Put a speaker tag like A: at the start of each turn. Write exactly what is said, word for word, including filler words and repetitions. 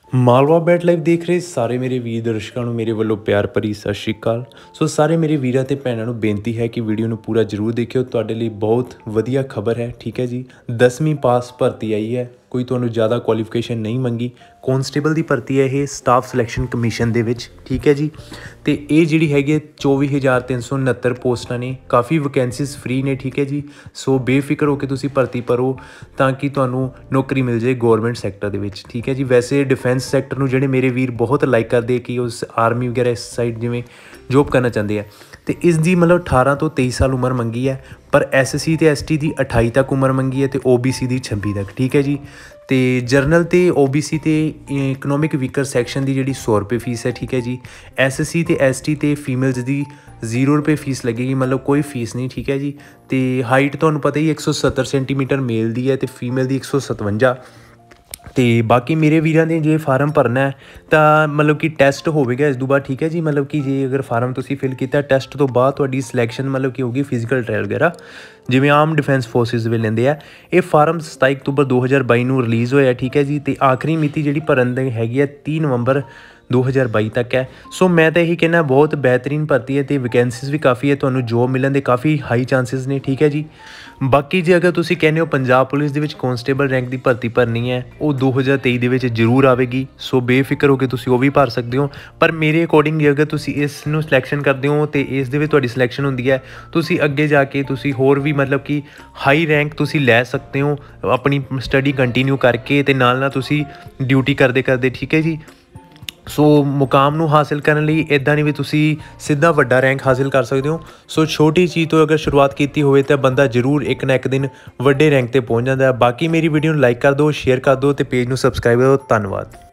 A: Malwa bat live ਦੇਖ ਰਹੇ ਸਾਰੇ ਮੇਰੇ ਵੀਰ ਦਰਸ਼ਕਾਂ ਨੂੰ ਮੇਰੇ ਵੱਲੋਂ ਪਿਆਰ ਭਰੀ ਸਤਿ ਸ਼੍ਰੀ ਅਕਾਲ। ਸੋ ਸਾਰੇ ਮੇਰੇ ਵੀਰਾਂ ਤੇ ਭੈਣਾਂ ਨੂੰ ਬੇਨਤੀ ਹੈ ਕਿ ਵੀਡੀਓ ਨੂੰ ਪੂਰਾ ਜ਼ਰੂਰ ਦੇਖਿਓ, ਤੁਹਾਡੇ ਲਈ ਬਹੁਤ ਵਧੀਆ ਖਬਰ ਹੈ। ਠੀਕ ਹੈ ਜੀ, ਦਸਵੀਂ ਪਾਸ ਭਰਤੀ ਆਈ ਹੈ, ਕੋਈ ਤੁਹਾਨੂੰ ਜ਼ਿਆਦਾ ਕੁਆਲੀਫਿਕੇਸ਼ਨ ਨਹੀਂ ਮੰਗੀ। ਕੌਂਸਟੇਬਲ ਦੀ ਭਰਤੀ ਹੈ ਇਹ ਸਟਾਫ ਸਿਲੈਕਸ਼ਨ ਕਮਿਸ਼ਨ ਦੇ ਵਿੱਚ। ਠੀਕ ਹੈ ਜੀ, ਤੇ ਇਹ ਜਿਹੜੀ ਹੈਗੀ ਹੈ ਚੌਵੀ ਹਜ਼ਾਰ ਤਿੰਨ ਸੌ ਉਣਹੱਤਰ ਪੋਸਟਾਂ ਨੇ, ਕਾफ़ੀ ਵੈਕੈਂਸੀਜ਼ ਫ੍ਰੀ ਨੇ। ਠੀਕ ਹੈ ਜੀ, ਸੋ ਬੇਫਿਕਰ ਹੋ ਕੇ ਤੁਸੀਂ ਭਰਤੀ ਭਰੋ ਤਾਂ ਕਿ ਤੁਹਾਨੂੰ ਨੌਕਰੀ ਮਿਲ ਜਾਏ ਗੌਰਮੈਂਟ ਸੈਕਟਰ ਦੇ ਵਿੱਚ। ਠੀਕ ਹੈ ਜੀ, ਵੈਸੇ ਡਿਫੈਂਸ ਸੈਕਟਰ ਨੂੰ ਜਿਹੜੇ ਮੇਰੇ ਵੀਰ ਬਹੁਤ ਲਾਈਕ ਕਰਦੇ ਕਿ ਉਸ ਆਰਮੀ ਵਗੈਰਾ ਇਸ ਸਾਈਡ ਜਿਵੇਂ ਜੋਬ ਕਰਨਾ ਚਾਹੁੰਦੇ ਆ, ਤੇ ਇਸ ਦੀ ਮਤਲਬ ਅਠਾਰਾਂ ਤੋਂ ਤੇਈ ਸਾਲ ਉਮਰ ਮੰਗੀ ਹੈ, ਪਰ ਐਸ ਸੀ ਤੇ ਐਸ ਟੀ ਦੀ ਅਠਾਈ ਤੱਕ ਉਮਰ ਮੰਗੀ ਹੈ, ਤੇ ਓ ਬੀ ਸੀ ਦੀ ਛੱਬੀ ਤੱਕ। ਠੀਕ ਹੈ ਜੀ, ਤੇ ਜਰਨਲ ਤੇ ਓ ਬੀ ਸੀ ਤੇ ਇਕਨੋਮਿਕ ਵੀਕਰ ਸੈਕਸ਼ਨ ਦੀ ਜਿਹੜੀ ਸੌ ਰੁਪਏ ਫੀਸ ਹੈ। ਠੀਕ ਹੈ ਜੀ, ਐਸ ਸੀ ਤੇ ਐਸ ਟੀ ਤੇ ਫੀਮੇਲਸ ਦੀ ਜ਼ੀਰੋ ਰੁਪਏ ਫੀਸ ਲੱਗੇਗੀ, ਮਤਲਬ ਕੋਈ ਫੀਸ ਨਹੀਂ। ਠੀਕ ਹੈ ਜੀ, ਤੇ ਹਾਈਟ ਤੁਹਾਨੂੰ ਪਤਾ ਹੀ ਇੱਕ ਸੌ ਸੱਤਰ ਸੈਂਟੀਮੀਟਰ ਮੇਲ ਦੀ ਹੈ ਤੇ ਫੀਮੇਲ ਦੀ ਇੱਕ ਸੌ ਸਤਵੰਜਾ। ਤੇ ਬਾਕੀ ਮੇਰੇ ਵੀਰਾਂ ਨੇ ਜੇ ਫਾਰਮ ਭਰਨਾ ਹੈ ਤਾਂ ਮਤਲਬ ਕਿ ਟੈਸਟ ਹੋਵੇਗਾ ਇਸ ਤੋਂ ਬਾਅਦ। ਠੀਕ ਹੈ ਜੀ, ਮਤਲਬ ਕਿ ਜੇ ਅਗਰ ਫਾਰਮ ਤੁਸੀਂ ਫਿਲ ਕੀਤਾ, ਟੈਸਟ ਤੋਂ ਬਾਅਦ ਤੁਹਾਡੀ ਸਿਲੈਕਸ਼ਨ ਮਤਲਬ ਕਿ ਹੋਊਗੀ ਫਿਜ਼ੀਕਲ ਟ੍ਰਾਇਲ ਵਗੈਰਾ, ਜਿਵੇਂ ਆਮ ਡਿਫੈਂਸ ਫੋਰਸਿਸ ਵੀ ਲੈਂਦੇ ਆ। ਇਹ ਫਾਰਮ ਸਤਾਈ ਅਕਤੂਬਰ ਦੋ ਹਜ਼ਾਰ ਬਾਈ ਨੂੰ ਰਿਲੀਜ਼ ਹੋਇਆ। ਠੀਕ ਹੈ ਜੀ, ਤੇ ਆਖਰੀ ਮਿਤੀ ਜਿਹੜੀ ਭਰਨ ਦੀ ਹੈਗੀ ਹੈ ਤੀਹ ਨਵੰਬਰ ਦੋ ਹਜ਼ਾਰ ਬਾਈ ਤੱਕ ਹੈ। ਸੋ ਮੈਂ ਤਾਂ ਇਹੀ ਕਹਿੰਦਾ ਬਹੁਤ ਬਿਹਤਰੀਨ ਭਰਤੀ ਹੈ ਤੇ ਵੈਕੈਂਸੀਜ਼ ਵੀ ਕਾਫੀ ਹੈ, ਤੁਹਾਨੂੰ ਜੋਬ ਮਿਲਣ ਦੇ ਕਾਫੀ ਹਾਈ ਚਾਂਸਿਸ ਨੇ। ਠੀਕ ਹੈ ਜੀ, ਬਾਕੀ ਜੇ ਅਗਰ ਤੁਸੀਂ ਕਹਿੰਦੇ ਹੋ ਪੰਜਾਬ ਪੁਲਿਸ ਦੇ ਵਿੱਚ ਕੌਂਸਟੇਬਲ ਰੈਂਕ ਦੀ ਭਰਤੀ ਭਰਨੀ ਹੈ, ਉਹ ਦੋ ਹਜ਼ਾਰ ਤੇਈ ਦੇ ਵਿੱਚ ਜ਼ਰੂਰ ਆਵੇਗੀ। ਸੋ ਬੇਫਿਕਰ ਹੋ ਕੇ ਤੁਸੀਂ ਉਹ ਵੀ ਭਰ ਸਕਦੇ ਹੋ। ਪਰ ਮੇਰੇ ਅਕੋਰਡਿੰਗ ਜੇ ਅਗਰ ਤੁਸੀਂ ਇਸ ਨੂੰ ਸਿਲੈਕਸ਼ਨ ਕਰਦੇ ਹੋ ਤੇ ਇਸ ਦੇ ਵਿੱਚ ਤੁਹਾਡੀ ਸਿਲੈਕਸ਼ਨ ਹੁੰਦੀ ਹੈ, ਤੁਸੀਂ ਅੱਗੇ ਜਾ ਕੇ ਤੁਸੀਂ ਹੋਰ ਵੀ ਮਤਲਬ ਕਿ ਹਾਈ ਰੈਂਕ ਤੁਸੀਂ ਲੈ ਸਕਦੇ ਹੋ ਆਪਣੀ ਸਟੱਡੀ ਕੰਟੀਨਿਊ ਕਰਕੇ, ਤੇ ਨਾਲ ਨਾਲ ਤੁਸੀਂ ਡਿਊਟੀ ਕਰਦੇ ਕਰਦੇ। ਠੀਕ ਹੈ ਜੀ, ਸੋ ਮੁਕਾਮ ਨੂੰ ਹਾਸਿਲ ਕਰਨ ਲਈ ਇੱਦਾਂ ਨਹੀਂ ਵੀ ਤੁਸੀਂ ਸਿੱਧਾ ਵੱਡਾ ਰੈਂਕ ਹਾਸਿਲ ਕਰ ਸਕਦੇ ਹੋ। ਸੋ ਛੋਟੀ ਚੀਜ਼ ਤੋਂ ਅਗਰ ਸ਼ੁਰੂਆਤ ਕੀਤੀ ਹੋਵੇ ਤਾਂ ਬੰਦਾ ਜ਼ਰੂਰ ਇੱਕ ਨਾ ਇੱਕ ਦਿਨ ਵੱਡੇ ਰੈਂਕ 'ਤੇ ਪਹੁੰਚ ਜਾਂਦਾ ਹੈ। ਬਾਕੀ ਮੇਰੀ ਵੀਡੀਓ ਨੂੰ ਲਾਈਕ ਕਰ ਦਿਓ, ਸ਼ੇਅਰ ਕਰ ਦਿਓ ਤੇ ਪੇਜ ਨੂੰ ਸਬਸਕ੍ਰਾਈਬ ਕਰ ਦਿਓ। ਧੰਨਵਾਦ।